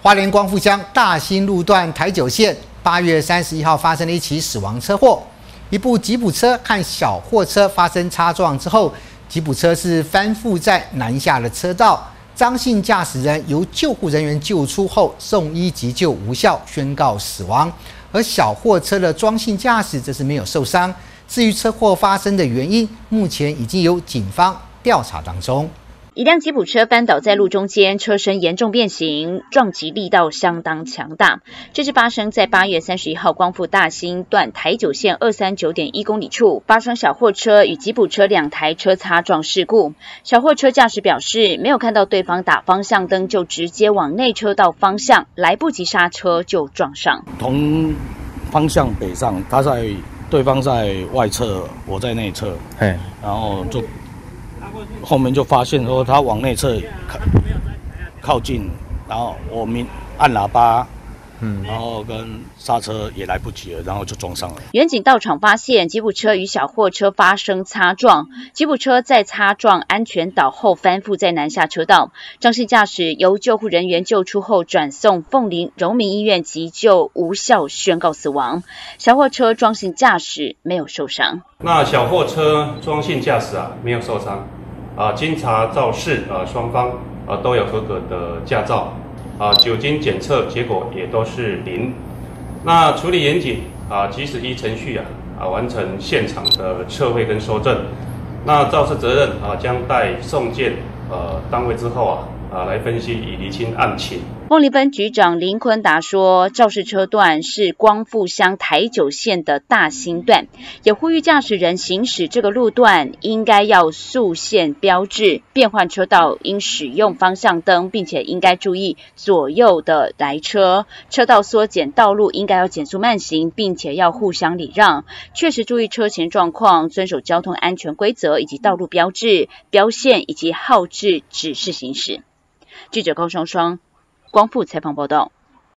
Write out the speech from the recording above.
花莲光复乡大兴路段台九线8月31号发生了一起死亡车祸，一部吉普车和小货车发生擦撞之后，吉普车是翻覆在南下的车道，张姓驾驶人由救护人员救出后送医急救无效，宣告死亡。而小货车的庄姓驾驶则是没有受伤。至于车祸发生的原因，目前已经由警方调查当中。 一辆吉普车翻倒在路中间，车身严重变形，撞击力道相当强大。这是发生在8月31号光复大兴段台九线239.1公里处，发生小货车与吉普车两台车擦撞事故。小货车驾驶表示，没有看到对方打方向灯，就直接往内车道方向，来不及刹车就撞上。 同方向北上，对方在外侧，我在内侧，然后就。后面就发现说他往内侧靠近，然后我们按喇叭，然后跟刹车也来不及了，然后就撞上了。 远警到场发现吉普车与小货车发生擦撞，吉普车在擦撞安全岛后翻覆在南下车道，张姓驾驶由救护人员救出后转送凤林荣民医院急救无效，宣告死亡。小货车庄姓驾驶没有受伤。 那小货车庄姓驾驶没有受伤。经查肇事，双方都有合格的驾照，酒精检测结果也都是0。那处理严谨，及时依程序完成现场的测绘跟收证。那肇事责任将待送检单位之后来分析以厘清案情。 凤林分局长林坤达说，肇事车段是光复乡台九线的大兴段，也呼吁驾驶人行驶这个路段应该要速限标志，变换车道应使用方向灯，并且应该注意左右的来车，车道缩减道路应该要减速慢行，并且要互相礼让，确实注意车前状况，遵守交通安全规则以及道路标志、标线以及号志指示行驶。记者高双双光复采访报道。